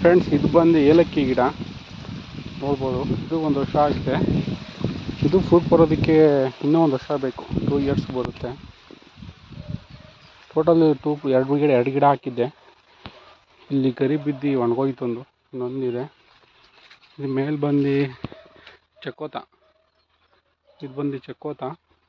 Friends, ಇದು ಬಂದು ಏಲಕ್ಕಿ ಗಿಡ ನೋಡ್ಬೋದು. ಇದು 1 ವರ್ಷ ಆಗಿದೆ. ಇದು ಫ್ರೂಟ್ ಬರೋದಕ್ಕೆ ಇನ್ನೂ 1 ವರ್ಷ ಬೇಕು, 2 ಇಯರ್ಸ್ ಬರುತ್ತೆ. ಟೋಟಲ್ 2 ಗಿಡ ಹಾಕಿದ್ದೆ. ಇಲ್ಲಿ ಗರಿ ಬಿದ್ದು ಒಣಗೋಯ್ತೊಂದು, ಇನ್ನೊಂದಿದೆ. ಇದು ಮೇಲೆ ಬಂದು ಚಕೋತ. ಇದು ಬಂದು ಚಕೋತ.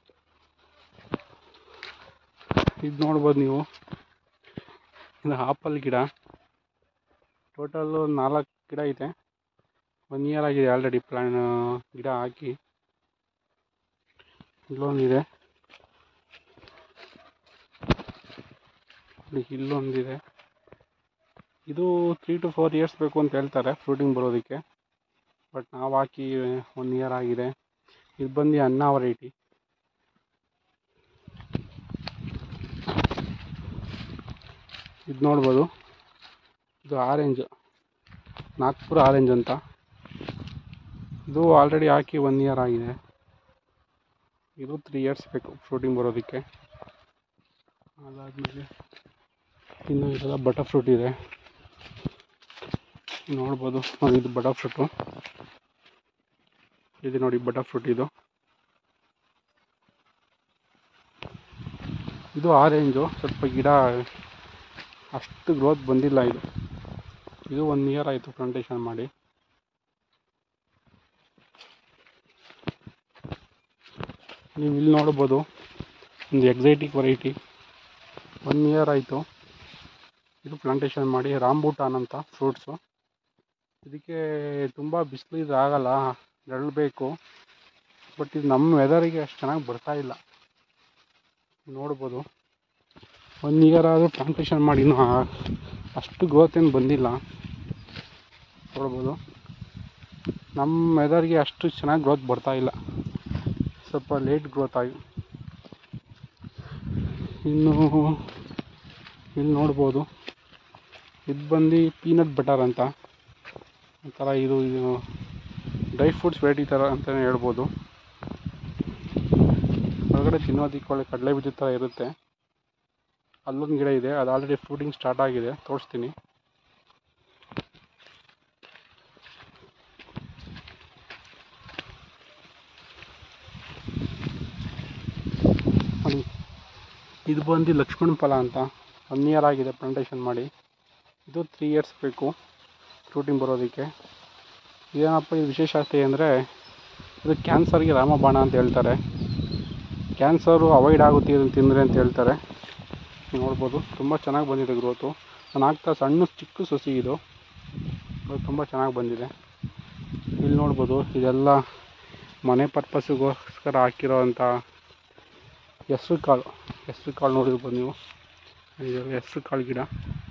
ಇದು ನೋಡ್ಬೋದು ನೀವು, ಇದು ಆಪಲ್ ಗಿಡ. ಟೋಟಲ್ಲು 4 ಗಿಡ ಇದೆ. 1 ಇಯರ್ ಆಗಿದೆ ಆಲ್ರೆಡಿ ಗಿಡ ಹಾಕಿ. ಇಲ್ಲೊಂದಿದೆ, ಇಲ್ಲೊಂದಿದೆ. ಇದು 3 to 4 ಇಯರ್ಸ್ ಬೇಕು ಅಂತ ಹೇಳ್ತಾರೆ ಫ್ರೂಟಿಂಗ್ ಬರೋದಕ್ಕೆ. ಬಟ್ ನಾವು ಹಾಕಿ 1 ಇಯರ್ ಆಗಿದೆ. ಇದು ಬಂದು ಅನ್ನ ವೆರೈಟಿ. ಇದು ನೋಡ್ಬೋದು, ಇದು ಆರೆಂಜ್, ನಾಗ್ಪುರ ಆರೆಂಜ್ ಅಂತ. ಇದು ಆಲ್ರೆಡಿ ಹಾಕಿ 1 ಇಯರ್ ಆಗಿದೆ. ಇದು 3 ಇಯರ್ಸ್ ಬೇಕು ಫ್ರೂಟಿಂಗ್ ಬರೋದಕ್ಕೆ. ಅದಾದಮೇಲೆ ಇನ್ನು ಇದೆಲ್ಲ ಬಟರ್ ಫ್ರೂಟ್ ಇದೆ, ನೋಡ್ಬೋದು. ಇದು ಬಟರ್ ಫ್ರೂಟು, ಇದು ನೋಡಿ ಬಟರ್ ಫ್ರೂಟ್. ಇದು ಆರೆಂಜು. ಸ್ವಲ್ಪ ಗಿಡ ಅಷ್ಟು ಗ್ರೋತ್ ಬಂದಿಲ್ಲ. ಇದು 1 ಇಯರ್ ಆಯಿತು ಪ್ಲಾಂಟೇಶನ್ ಮಾಡಿ. ನೀವು ಇಲ್ಲಿ ನೋಡ್ಬೋದು, ಒಂದು ಎಕ್ಸೈಟಿಕ್ ವೆರೈಟಿ. 1 ಇಯರ್ ಆಯಿತು ಇದು ಪ್ಲಾಂಟೇಶನ್ ಮಾಡಿ. ರಾಂಬೂಟಾನ್ ಅಂತ ಫ್ರೂಟ್ಸು. ಇದಕ್ಕೆ ತುಂಬ ಬಿಸಿಲು ಇದು ಆಗಲ್ಲ, ನೆರಳಬೇಕು. ಬಟ್ ಇದು ನಮ್ಮ ವೆದರಿಗೆ ಅಷ್ಟು ಚೆನ್ನಾಗಿ ಬರ್ತಾಯಿಲ್ಲ. ನೋಡ್ಬೋದು, 1 ಇಯರ್ ಆದರೂ ಪ್ಲಾಂಟೇಶನ್ ಮಾಡಿ ಇನ್ನೂ ಅಷ್ಟು ಗ್ರೋತ್ ಏನು ಬಂದಿಲ್ಲ. ನೋಡ್ಬೋದು, ನಮ್ಮ ವೆದರ್ಗೆ ಅಷ್ಟು ಚೆನ್ನಾಗಿ ಗ್ರೋತ್ ಬರ್ತಾಯಿಲ್ಲ, ಸ್ವಲ್ಪ ಲೇಟ್ ಗ್ರೋತ್ ಆಗಿ. ಇನ್ನು ಇಲ್ಲಿ ನೋಡ್ಬೋದು, ಇದು ಬಂದು ಪೀನಟ್ ಬಟರ್ ಅಂತ. ಒಂಥರ ಇದು ಡ್ರೈ ಫ್ರೂಟ್ಸ್ ವೆರೈಟಿ ಥರ ಅಂತಲೇ ಹೇಳ್ಬೋದು. ಹೊರಗಡೆ ತಿನ್ನೋದಕ್ಕೆ ಒಳ್ಳೆ ಕಡಲೆ ಬೀಜದ ಥರ ಇರುತ್ತೆ. ಅಲ್ಲೊಂದು ಗಿಡ ಇದೆ, ಅದು ಆಲ್ರೆಡಿ ಫ್ರೂಟಿಂಗ್ ಸ್ಟಾರ್ಟ್ ಆಗಿದೆ, ತೋರಿಸ್ತೀನಿ. ಇದು ಬಂದು ಲಕ್ಷ್ಮಣ ಫಲ ಅಂತ. 1 ಇಯರ್ ಆಗಿದೆ ಪ್ಲಾಂಟೇಶನ್ ಮಾಡಿ. ಇದು 3 ಇಯರ್ಸ್ ಬೇಕು ಫ್ರೂಟಿಂಗ್ ಬರೋದಕ್ಕೆ. ಏನಪ್ಪ ಇದು ವಿಶೇಷತೆ ಅಂದರೆ, ಇದು ಕ್ಯಾನ್ಸರ್ಗೆ ರಾಮಬಾಣ ಅಂತ ಹೇಳ್ತಾರೆ. ಕ್ಯಾನ್ಸರು ಅವಾಯ್ಡ್ ಆಗುತ್ತೆ ಇದನ್ನು ತಿಂದರೆ ಅಂತ ಹೇಳ್ತಾರೆ. ನೋಡ್ಬೋದು, ತುಂಬ ಚೆನ್ನಾಗಿ ಬಂದಿದೆ ಗ್ರೋತು. ನಾನು ಹಾಕ್ತಾ ಸಣ್ಣ ಚಿಕ್ಕ ಸಸಿ ಇದು ತುಂಬ ಚೆನ್ನಾಗಿ ಬಂದಿದೆ. ಇಲ್ಲಿ ನೋಡ್ಬೋದು, ಇದೆಲ್ಲ ಮನೆ ಪರ್ಪಸ್ಸಿಗೋಸ್ಕರ ಹಾಕಿರೋ ಅಂಥ ಹೆಸ್ರು ಕಾಳು ನೋಡಿರ್ಬೋದು ನೀವು. ಇದೆಲ್ಲ ಹೆಸ್ರು ಕಾಳು ಗಿಡ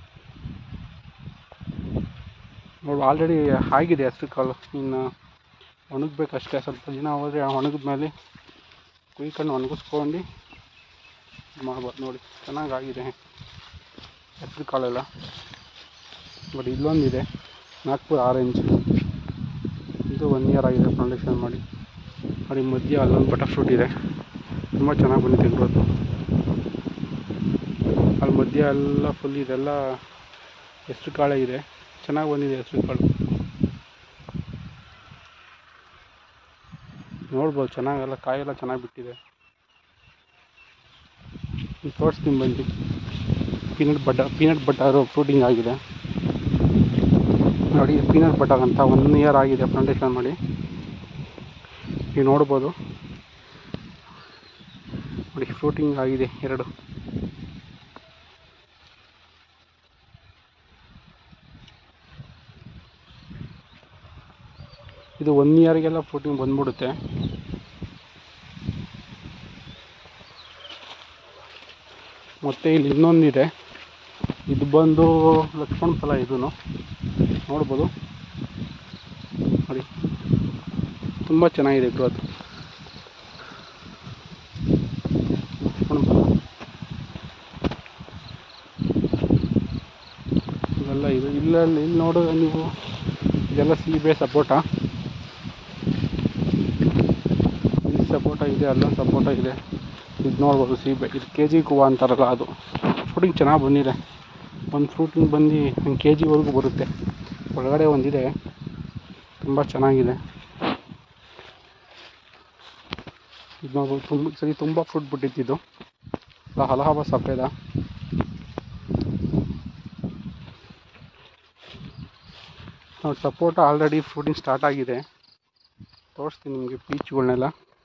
ನೋಡಿ. ಆಲ್ರೆಡಿ ಆಗಿದೆ ಹೆಸ್ರು ಕಾಳು, ಇನ್ನು ಒಣಗಬೇಕಷ್ಟೇ. ಸ್ವಲ್ಪ ದಿನ ಹೋದರೆ ಒಣಗಿದ್ಮೇಲೆ ಕುಯ್ಕೊಂಡು ಒಣಗಿಸ್ಕೊಂಡು ಮಾಡ್ಬೋದು. ನೋಡಿ, ಚೆನ್ನಾಗಾಗಿದೆ ಹೆಸ್ರು ಕಾಳೆಲ್ಲ. ನೋಡಿ, ಇಲ್ಲೊಂದಿದೆ ನಾಗ್ಪುರ ಆರೆಂಜ್. ಇದು 1 ಇಯರ್ ಆಗಿದೆ ಪ್ಲಾಂಟೇಶನ್ ಮಾಡಿ. ನೋಡಿ, ಮಧ್ಯೆ ಅಲ್ಲೊಂದು ಬಟರ್ ಫ್ರೂಟ್ ಇದೆ, ತುಂಬ ಚೆನ್ನಾಗಿ ಬಂದಿದೆ ಗ್ರೋತು. ಅಲ್ಲಿ ಮಧ್ಯೆ ಎಲ್ಲ ಫುಲ್ ಇದೆಲ್ಲ ಹೆಸ್ರು ಕಾಳೇ ಇದೆ, ಚೆನ್ನಾಗಿ ಬಂದಿದೆ ಹೆಸ್ರು ಕಾಳು. ನೋಡ್ಬೋದು, ಚೆನ್ನಾಗೆಲ್ಲ ಕಾಯೆಲ್ಲ ಚೆನ್ನಾಗಿ ಬಿಟ್ಟಿದೆ. ತೋರಿಸ್ತೀನಿ ಬನ್ನಿ. ಪೀನಟ್ ಬಟರು ಫ್ರೂಟಿಂಗ್ ಆಗಿದೆ ನೋಡಿ. ಪೀನಟ್ ಬಟರ್ ಅಂತ 1 ಇಯರ್ ಆಗಿದೆ ಪ್ಲಾಂಟೇಶನ್ ಮಾಡಿ. ನೀವು ನೋಡ್ಬೋದು, ನೋಡಿ ಫ್ರೂಟಿಂಗ್ ಆಗಿದೆ 2. ಇದು 1 ಇಯರ್ಗೆಲ್ಲ ಫ್ರೂಟಿಂಗ್ ಬಂದ್ಬಿಡುತ್ತೆ. ಮತ್ತು ಇಲ್ಲಿ ಇನ್ನೊಂದಿದೆ, ಇದು ಬಂದು ಲಕ್ಷ್ಮಣ ಫಲ. ಇದೂ ನೋಡ್ಬೋದು, ನೋಡಿ ತುಂಬ ಚೆನ್ನಾಗಿದೆ ಗ್ರೋತ್. ಲಕ್ಷ್ಮಣ ಫಲ ಇವೆಲ್ಲ ಇದು. ಇಲ್ಲಿ ನೋಡಿದ್ರೆ ನೀವು, ಇದೆಲ್ಲ ಸೀಬೆ ಸಪೋಟ. ಇಲ್ಲಿ ಸಪೋಟ ಇದೆ, ಅಲ್ಲೊಂದು ಸಪೋಟ ಇದೆ. ಇದು ನೋಡ್ಬೋದು ಸೀಬೆ. ಇದು KG ಹೂವು ಅಂತಾರಲ್ಲ ಅದು. ಫ್ರೂಟಿಂಗ್ ಚೆನ್ನಾಗಿ ಬಂದಿದೆ. ಒಂದು ಫ್ರೂಟಿಂಗ್ ಬಂದು 1 kg ವರೆಗೂ ಬರುತ್ತೆ. ಒಳಗಡೆ ಒಂದಿದೆ, ತುಂಬ ಚೆನ್ನಾಗಿದೆ. ಇದು ನಾವು ತುಂಬ ಫ್ರೂಟ್ ಬಿಟ್ಟಿದ್ದು ಅಲಹಾಬಾದ್ ಸಫೇದ. ನೋಡಿ ಸಪೋಟ ಆಲ್ರೆಡಿ ಫ್ರೂಟಿಂಗ್ ಸ್ಟಾರ್ಟ್ ಆಗಿದೆ. ತೋರಿಸ್ತೀನಿ ನಿಮಗೆ ಪೀಚ್ಗಳನ್ನೆಲ್ಲ.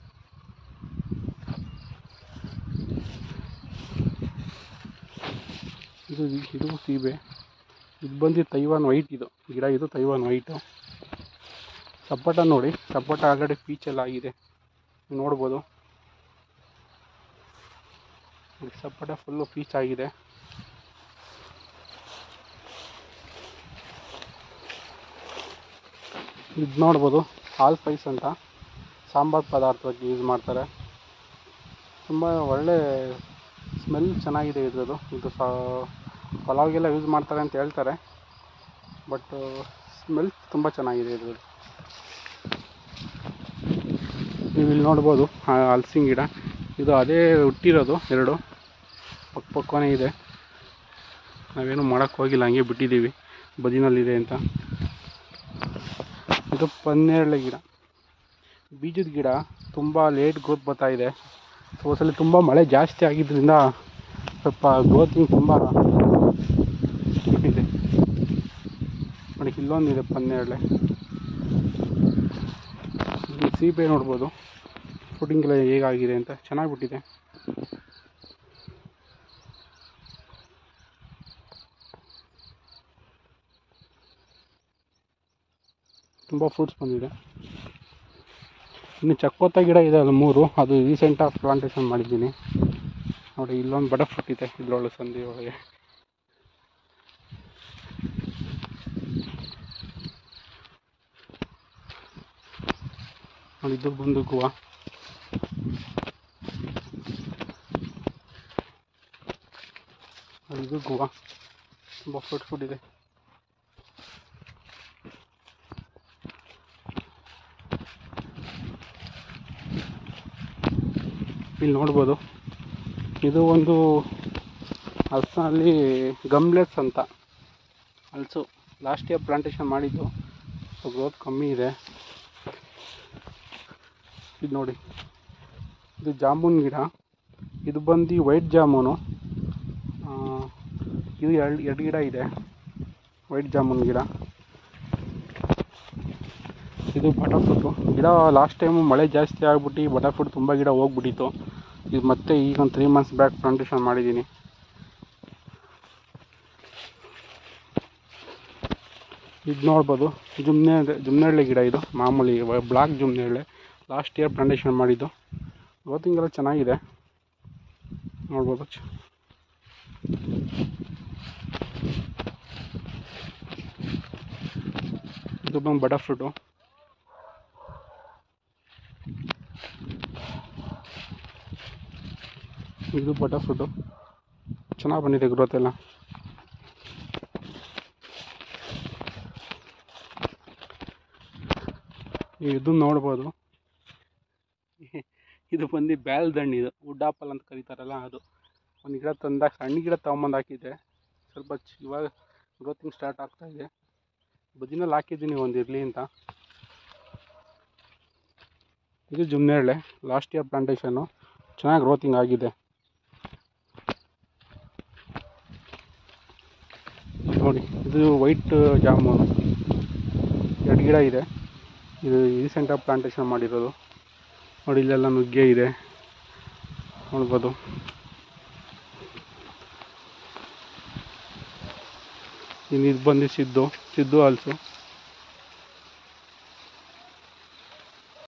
ಇದು ಸೀಬೆ. ಇದು ಬಂದು ತೈವಾನ್ ವೈಟ್. ಇದು ಗಿಡ ಇದು ತೈವಾನ್ ವೈಟು. ಸಪೋಟ ನೋಡಿ, ಸಪೋಟ ಆಲ್ರೆಡಿ ಪೀಚೆಲ್ಲ ಆಗಿದೆ, ನೀವು ನೋಡ್ಬೋದು. ಸಪೋಟ ಫುಲ್ಲು ಪೀಚ್ ಆಗಿದೆ. ಇದು ನೋಡ್ಬೋದು, ಹಾಲ್ ಸ್ಪೈಸ್ ಅಂತ ಸಾಂಬಾರು ಪದಾರ್ಥಕ್ಕೆ ಯೂಸ್ ಮಾಡ್ತಾರೆ. ತುಂಬ ಒಳ್ಳೆ ಸ್ಮೆಲ್ ಚೆನ್ನಾಗಿದೆ ಇದ್ರದ್ದು. ಇದು ಪಲಾವ್ಗೆಲ್ಲ ಯೂಸ್ ಮಾಡ್ತಾರೆ ಅಂತ ಹೇಳ್ತಾರೆ, ಬಟ್ ಸ್ಮೆಲ್ ತುಂಬ ಚೆನ್ನಾಗಿದೆ ಇದ್ರದ್ದು. ನೀವು ಇಲ್ಲಿ ನೋಡ್ಬೋದು ಹಲಸಿನ ಗಿಡ. ಇದು ಅದೇ ಹುಟ್ಟಿರೋದು, ಎರಡು ಪಕ್ಕನೇ ಇದೆ. ನಾವೇನು ಮಾಡೋಕ್ಕೆ ಹೋಗಿಲ್ಲ, ಹಂಗೆ ಬಿಟ್ಟಿದ್ದೀವಿ ಬದಿನಲ್ಲಿದೆ ಅಂತ. ಇದು ಪನ್ನೇರಳೆ ಗಿಡ, ಬೀಜದ ಗಿಡ. ತುಂಬ ಲೇಟ್ ಗ್ರೋತ್ ಬರ್ತಾ ಇದೆ. ಸಲ ತುಂಬ ಮಳೆ ಜಾಸ್ತಿ ಆಗಿದ್ದರಿಂದ ಸ್ವಲ್ಪ ಗ್ರೋತಿಂಗ್ ತುಂಬ ಇದೆ. ನೋಡಿ ಇಲ್ಲೊಂದಿದೆ ಪನ್ನೇರಳೆ. ಸೀಬೆ ನೋಡ್ಬೋದು, ಫ್ರೂಟಿಂಗ್ ಎಲ್ಲ ಹೇಗಾಗಿದೆ ಅಂತ, ಚೆನ್ನಾಗಿಬಿಟ್ಟಿದೆ. ತುಂಬ ಫ್ರೂಟ್ಸ್ ಬಂದಿದೆ. ಇನ್ನು ಚಕ್ಕೋತ ಗಿಡ ಇದೆ, ಅದು 3. ಅದು ರೀಸೆಂಟಾಗಿ ಪ್ಲಾಂಟೇಶನ್ ಮಾಡಿದ್ದೀನಿ. ನೋಡಿ ಇಲ್ಲೊಂದು ಬಡ ಫ್ರೂಟ್ ಇದೆ ಇದ್ರೊಳಗೆ, ಸಂದಿ ಒಳಗೆ. ನೋಡಿ ಇದು ಬಂದು ಗುವಾ. ಇದು ಗುವಾ, ತುಂಬ ಫ್ರೂಟ್ ಇದೆ. ಇಲ್ಲಿ ನೋಡ್ಬೋದು, ಇದು ಒಂದು ಹಲಸಿನಲ್ಲಿ ಗಮ್ಲೆಟ್ಸ್ ಅಂತ ಹಲಸು. ಲಾಸ್ಟ್ ಇಯರ್ ಪ್ಲಾಂಟೇಶನ್ ಮಾಡಿದ್ದು, ಗ್ರೋತ್ ಕಮ್ಮಿ ಇದೆ. ಇದು ನೋಡಿ, ಇದು ಜಾಮೂನ್ ಗಿಡ. ಇದು ಬಂದು ವೈಟ್ ಜಾಮೂನು. ಇದು ಎರಡು ಗಿಡ ಇದೆ, ವೈಟ್ ಜಾಮೂನ್ ಗಿಡ. ಇದು ಬಟರ್ಫ್ರೂಟು ಗಿಡ. ಲಾಸ್ಟ್ ಟೈಮು ಮಳೆ ಜಾಸ್ತಿ ಆಗ್ಬಿಟ್ಟು ಬಟರ್ಫ್ರೂಟ್ ತುಂಬ ಗಿಡ ಹೋಗ್ಬಿಟ್ಟಿತ್ತು. ಇದು ಮತ್ತೆ ಈಗ ಒಂದು 3 months ಬ್ಯಾಕ್ ಪ್ಲಾಂಟೇಶನ್ ಮಾಡಿದ್ದೀನಿ. ಇದು ನೋಡ್ಬೋದು, ಜುಮ್ನೆಳ್ಳೆ ಗಿಡ. ಇದು ಮಾಮೂಲಿ ಬ್ಲಾಕ್ ಜುಮ್ನೆಳ್ಳೆ. ಲಾಸ್ಟ್ ಇಯರ್ ಪ್ಲಾಂಟೇಶನ್ ಮಾಡಿದ್ದು. ಗ್ರೋತಿಂಗ್ ಎಲ್ಲ ಚೆನ್ನಾಗಿದೆ, ನೋಡ್ಬೋದು. ಇದು ಬಂದು ಬಟರ್ಫ್ರೂಟು. ಇದು ಬಟರ್ಫ್ರೂಟು, ಚೆನ್ನಾಗಿ ಬಂದಿದೆ ಗ್ರೋತ್ ಎಲ್ಲ. ಇದು ನೋಡ್ಬೋದು, ಇದು ಬಂದು ಬ್ಯಾಲ್ದಣ್ಣು. ಇದು ವುಡ್ ಆಪಲ್ ಅಂತ ಕರೀತಾರಲ್ಲ ಅದು. ಒಂದು ಗಿಡ ತಂದಾಗ ಸಣ್ಣ ಗಿಡ ತೊಗೊಂಬಂದು ಹಾಕಿದ್ದೆ, ಸ್ವಲ್ಪ ಇವಾಗ ಗ್ರೋತಿಂಗ್ ಸ್ಟಾರ್ಟ್ ಆಗ್ತಾಯಿದೆ. ಬದಿನಲ್ಲಿ ಹಾಕಿದ್ದೀನಿ ಒಂದು ಇರಲಿ ಅಂತ. ಇದು ಜುಮ್ನೆಳ್ಳೆ, ಲಾಸ್ಟ್ ಇಯರ್ ಪ್ಲಾಂಟೇಶನ್ನು, ಚೆನ್ನಾಗಿ ಗ್ರೋತಿಂಗ್ ಆಗಿದೆ. ನೋಡಿ ಇದು ವೈಟ್ ಜಾಮೂನು, 2 ಗಿಡ ಇದೆ. ಇದು ರೀಸೆಂಟಾಗಿ ಪ್ಲಾಂಟೇಶನ್ ಮಾಡಿರೋದು. ನೋಡಿ ಇಲ್ಲೆಲ್ಲ ನುಗ್ಗೆ ಇದೆ, ನೋಡ್ಬೋದು. ಇನ್ನು ಇದು ಬಂದು ಸಿದ್ದು ಹಲಸು.